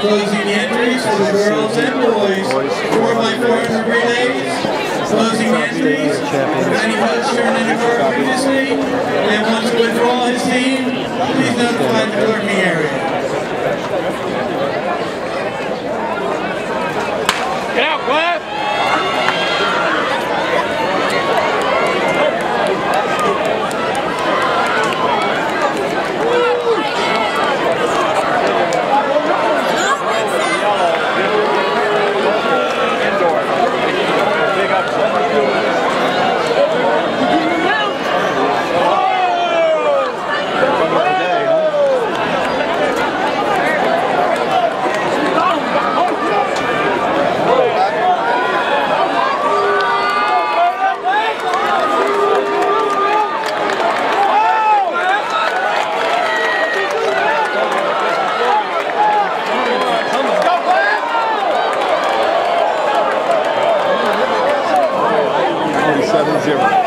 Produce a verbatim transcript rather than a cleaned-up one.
Closing the entries for the girls and boys, four by four hundred relays. Closing the entries, if any votes turned in a car previously and wants to withdraw his team, please notify the clerking area. Get out, Cliff! seven zero.